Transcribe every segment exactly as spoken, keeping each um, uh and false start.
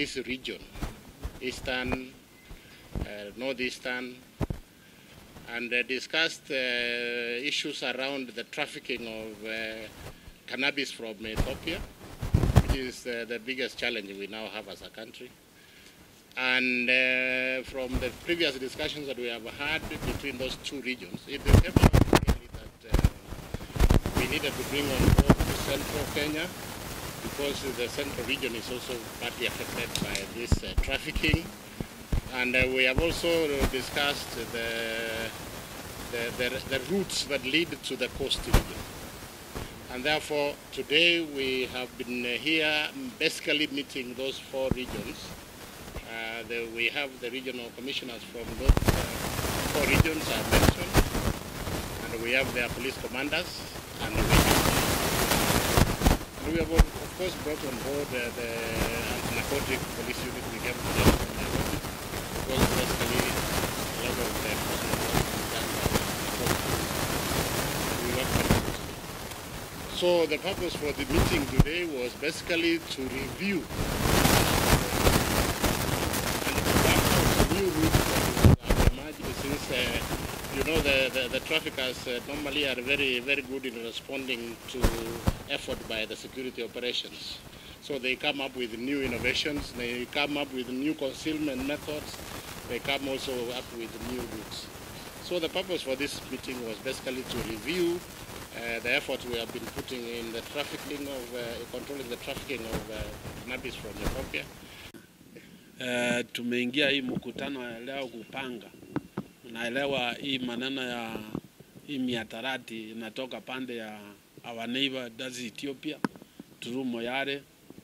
this region, Eastern, uh, Northeastern, and uh, discussed uh, issues around the trafficking of uh, cannabis from Ethiopia, which is uh, the biggest challenge we now have as a country. And uh, from the previous discussions that we have had between those two regions, it became clearly that uh, we needed to bring on board central Kenya, because the central region is also partly affected by this uh, trafficking. And uh, we have also discussed the, the, the, the routes that lead to the coast region. And therefore, today we have been here basically meeting those four regions. Uh, the, we have the regional commissioners from those uh, four regions I mentioned, and we have their police commanders, and we have, and we have of course brought on board uh, the anti-narcotic police unit we have today from Nairobi, because basically a lot of the enforcement work is done by the narcotic. We work very closely. So the purpose for the meeting today was basically to review new routes that have emerged, since uh, you know the, the, the traffickers uh, normally are very very good in responding to effort by the security operations. So they come up with new innovations, they come up with new concealment methods, they come also up with new routes. So the purpose for this meeting was basically to review uh, the effort we have been putting in the trafficking of, uh, controlling the trafficking of uh, cannabis from Ethiopia. Uh, tumeingia hii mkutano leo kupanga. Unaelewa hii maneno ya hii miadarati inatoka pande ya our neighbor, that's Ethiopia, through Moyale.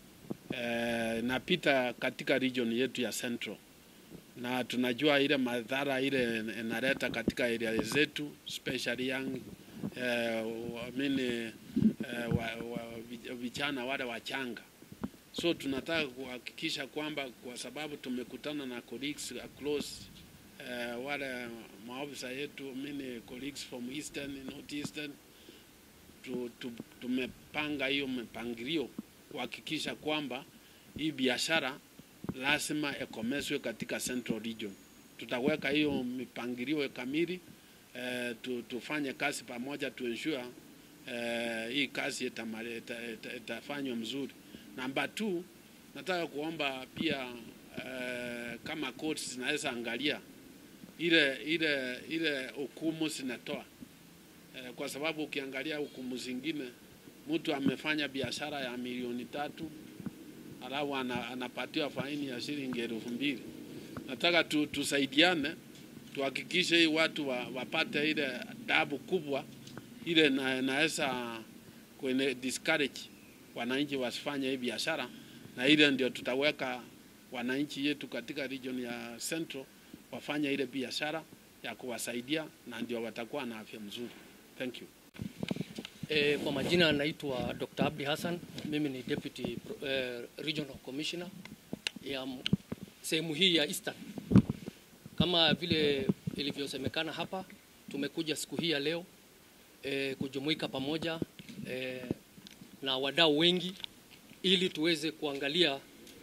Uh, napita katika region yetu ya Central. Na tunajua ile madhara ile inaleta katika area zetu, especially young uh, I mean uh, wa, wa, vijana wale wachanga. So tunataka kuhakikisha kwamba, kwa sababu tumekutana na colleagues across uh, wale maofisa yetu, many colleagues from Eastern, Northeastern, tu, tu, tumepanga hiyo mpangilio kuhakikisha kwamba hii biashara lazima ekomeswe katika Central Region. Tutaweka hiyo mipangilio kamili, uh, tu, tufanye kazi pamoja to ensure uh, hii kazi itafanywa ita, ita, ita mzuri. Number two, nataka kuomba pia uh, kama courts zinaweza angalia ile ile ile hukumu zinatoa, uh, kwa sababu ukiangalia hukumu zingine mtu amefanya biashara ya milioni tatu alafu anapatiwa faini ya shilingi elfu mbili. Nataka tu, tusaidiane tuhakikishe hii watu wa, wapate ile adabu kubwa ile na naweza kwenye discourage wananchi wasifanye hii biashara, na ile ndio tutaweka wananchi yetu katika region ya Central wafanye ile biashara ya kuwasaidia, na ndio watakuwa na afya mzuri. Thank you. E, kwa majina naitwa Doctor Abdi Hassan, mimi ni Deputy uh, Regional Commissioner ya sehemu hii ya Eastern. Kama vile ilivyosemekana hapa, tumekuja siku hii ya leo e, kujumuika pamoja e, na wadau wengi ili tuweze kuangalia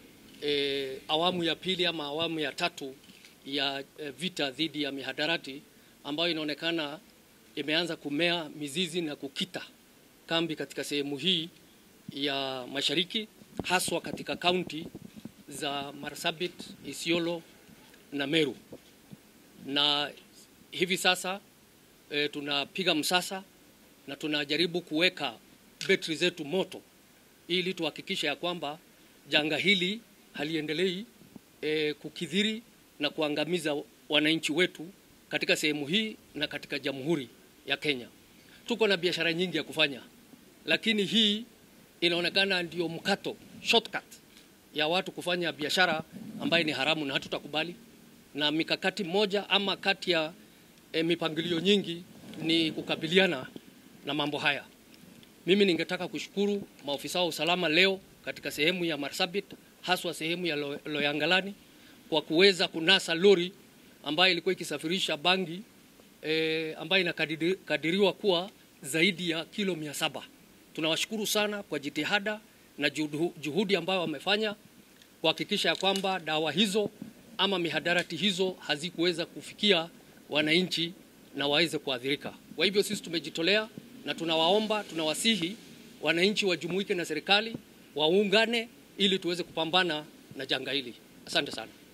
e, awamu ya pili ama awamu ya tatu ya e, vita dhidi ya mihadarati ambayo inaonekana imeanza kumea mizizi na kukita kambi katika sehemu hii ya mashariki, haswa katika kaunti za Marsabit, Isiolo na Meru. Na hivi sasa e, tunapiga msasa na tunajaribu kuweka betri zetu moto ili tuhakikisha ya kwamba janga hili haliendelei e, kukithiri na kuangamiza wananchi wetu katika sehemu hii na katika Jamhuri ya Kenya. Tuko na biashara nyingi ya kufanya, lakini hii inaonekana ndio mkato, shortcut ya watu kufanya biashara ambayo ni haramu, na hatutakubali. Na mikakati moja ama kati ya e, mipangilio nyingi ni kukabiliana na mambo haya. Mimi ningetaka kushukuru maofisa wa usalama leo katika sehemu ya Marsabit, haswa sehemu ya Lo, Loyangalani, kwa kuweza kunasa lori ambayo ilikuwa ikisafirisha bangi e, ambayo inakadiriwa kuwa zaidi ya kilo mia saba. Tunawashukuru sana kwa jitihada na juhudi ambayo wamefanya, kuhakikisha kwamba dawa hizo ama mihadarati hizo hazikuweza kufikia wananchi na waweze kuathirika. Kwa hivyo sisi tumejitolea na tunawaomba, tunawasihi wananchi wajumuike na serikali, waungane ili tuweze kupambana na janga hili. Asante sana.